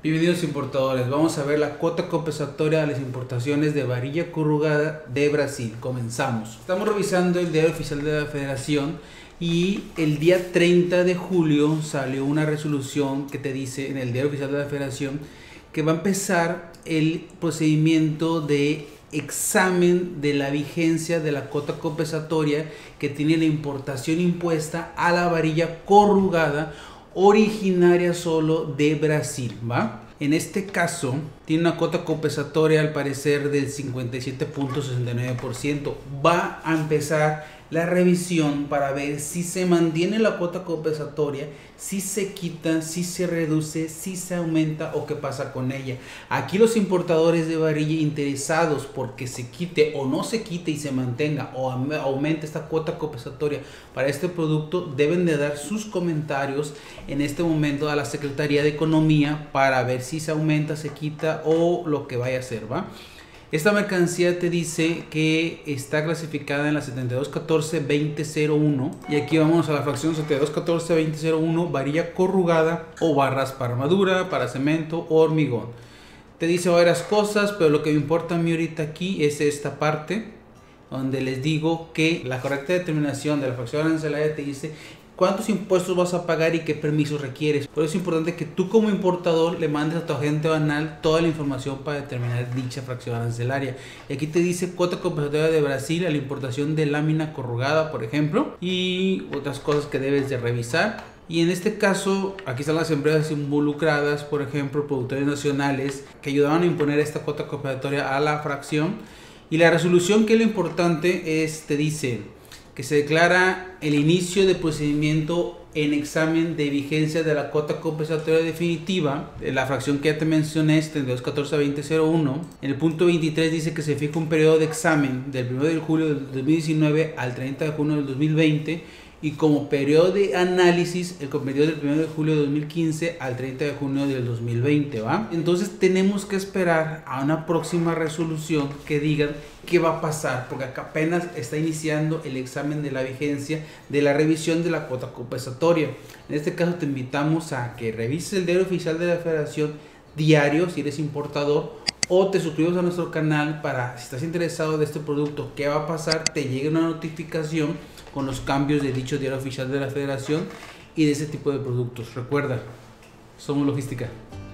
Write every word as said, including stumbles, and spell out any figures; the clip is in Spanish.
Bienvenidos importadores, vamos a ver la cuota compensatoria a las importaciones de varilla corrugada de Brasil. Comenzamos. Estamos revisando el diario oficial de la Federación y el día treinta de julio salió una resolución que te dice en el diario oficial de la Federación que va a empezar el procedimiento de examen de la vigencia de la cuota compensatoria que tiene la importación impuesta a la varilla corrugada originaria solo de Brasil, ¿va? En este caso tiene una cuota compensatoria al parecer del cincuenta y siete punto sesenta y nueve por ciento. Va a empezar la revisión para ver si se mantiene la cuota compensatoria, si se quita, si se reduce, si se aumenta o qué pasa con ella. Aquí los importadores de varilla interesados porque se quite o no se quite y se mantenga o aumente esta cuota compensatoria para este producto deben de dar sus comentarios en este momento a la Secretaría de Economía para ver si se aumenta, se quita o lo que vaya a hacer, ¿va? Esta mercancía te dice que está clasificada en la setenta y dos catorce veinte cero uno y aquí vamos a la fracción setenta y dos catorce veinte cero uno, varilla corrugada o barras para armadura, para cemento o hormigón. Te dice varias cosas, pero lo que me importa a mí ahorita aquí es esta parte donde les digo que la correcta determinación de la fracción arancelaria te dice cuántos impuestos vas a pagar y qué permisos requieres. Por eso es importante que tú como importador le mandes a tu agente banal toda la información para determinar dicha fracción arancelaria. Y aquí te dice cuota compensatoria de Brasil a la importación de lámina corrugada, por ejemplo, y otras cosas que debes de revisar. Y en este caso, aquí están las empresas involucradas, por ejemplo, productores nacionales que ayudaban a imponer esta cuota compensatoria a la fracción. Y la resolución, que es lo importante, es, te dice que se declara el inicio de procedimiento en examen de vigencia de la cuota compensatoria definitiva, de la fracción que ya te mencioné, setenta y dos catorce veinte cero uno. En el punto veintitrés dice que se fija un periodo de examen del primero de julio del dos mil diecinueve al treinta de junio del dos mil veinte y como periodo de análisis el periodo del primero de julio de dos mil quince al treinta de junio del dos mil veinte, ¿va? Entonces tenemos que esperar a una próxima resolución que digan qué va a pasar, porque acá apenas está iniciando el examen de la vigencia de la revisión de la cuota compensatoria. En este caso te invitamos a que revises el diario oficial de la Federación diario si eres importador, o te suscribas a nuestro canal para, si estás interesado de este producto, qué va a pasar, te llegue una notificación con los cambios de dicho diario oficial de la Federación y de ese tipo de productos. Recuerda, somos logística.